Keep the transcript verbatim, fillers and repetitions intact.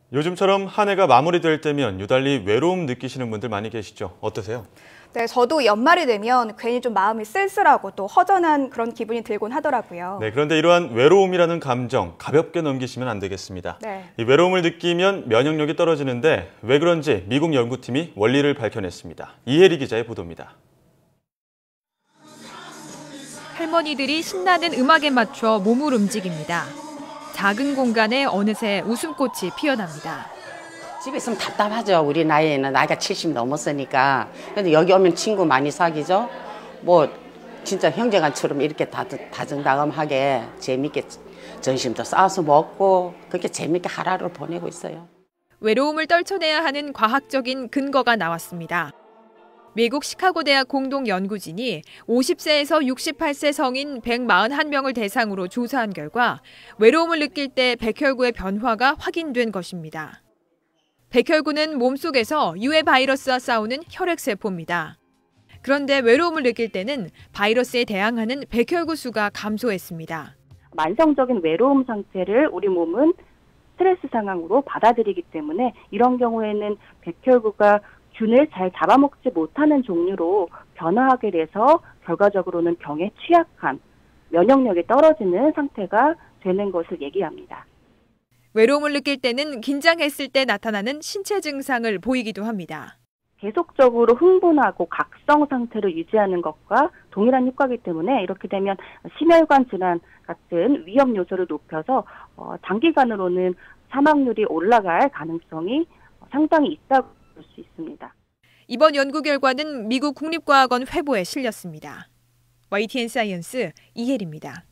요즘처럼 한 해가 마무리될 때면 유달리 외로움 느끼시는 분들 많이 계시죠? 어떠세요? 네, 저도 연말이 되면 괜히 좀 마음이 쓸쓸하고 또 허전한 그런 기분이 들곤 하더라고요. 네, 그런데 이러한 외로움이라는 감정 가볍게 넘기시면 안 되겠습니다. 네. 이 외로움을 느끼면 면역력이 떨어지는데 왜 그런지 미국 연구팀이 원리를 밝혀냈습니다. 이혜리 기자의 보도입니다. 할머니들이 신나는 음악에 맞춰 몸을 움직입니다. 작은 공간에 어느새 웃음꽃이 피어납니다. 집에 있으면 답답하죠. 우리 나이에는 나이가 칠십 넘었으니까. 근데 여기 오면 친구 많이 사귀죠. 뭐 진짜 형제간처럼 이렇게 다정다감하게 재밌게 점심도 싸서 먹고 그렇게 재밌게 하루를 보내고 있어요. 외로움을 떨쳐내야 하는 과학적인 근거가 나왔습니다. 미국 시카고대학 공동연구진이 오십 세에서 육십팔 세 성인 백사십일 명을 대상으로 조사한 결과 외로움을 느낄 때 백혈구의 변화가 확인된 것입니다. 백혈구는 몸속에서 유해 바이러스와 싸우는 혈액세포입니다. 그런데 외로움을 느낄 때는 바이러스에 대항하는 백혈구 수가 감소했습니다. 만성적인 외로움 상태를 우리 몸은 스트레스 상황으로 받아들이기 때문에 이런 경우에는 백혈구가 균을 잘 잡아먹지 못하는 종류로 변화하게 돼서 결과적으로는 병에 취약한 면역력이 떨어지는 상태가 되는 것을 얘기합니다. 외로움을 느낄 때는 긴장했을 때 나타나는 신체 증상을 보이기도 합니다. 계속적으로 흥분하고 각성 상태를 유지하는 것과 동일한 효과이기 때문에 이렇게 되면 심혈관 질환 같은 위험 요소를 높여서 어, 장기간으로는 사망률이 올라갈 가능성이 상당히 있다고 볼 수 있습니다. 이번 연구 결과는 미국 국립과학원 회보에 실렸습니다. 와이티엔 사이언스 이혜리입니다.